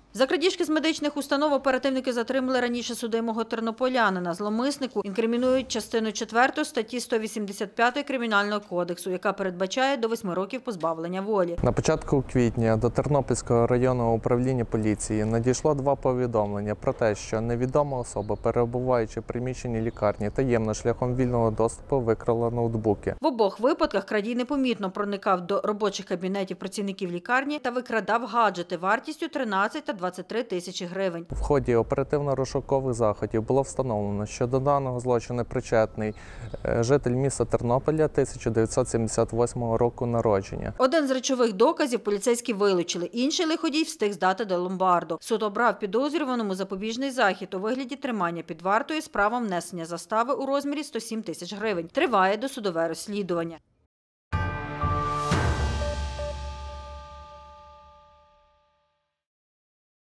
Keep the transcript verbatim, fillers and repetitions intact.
За крадіжки з медичних установ оперативники затримали раніше судимого тернополянина. Зловмиснику інкримінують частину четверту статті сто вісімдесят п'ять Кримінального кодексу, яка передбачає до восьми років позбавлення волі. На початку квітня до Тернопільського районного управління поліції надійшло два повідомлення про те, що невідома особа, перебуваючи в приміщенні лікарні, таємно шляхом вільного доступу викрала ноутбуки. В обох випадках крадій непомітно проникав до робочих кабінетів працівників лікарні та викрадав гаджети вартістю тринадцять та двадцять три тисячі гривень. В ході оперативно-розшукових заходів було встановлено, що до даного злочину причетний житель міста Тернополя тисяча дев'ятсот сімдесят восьмого року народження. Один з речових доказів поліцейські вилучили, інший лиходій встиг здати до ломбарду. Суд обрав підозрюваному запобіжний захід у вигляді тримання під вартою з правом внесення застави у розмірі сто сім тисяч гривень. Триває досудове розслідування.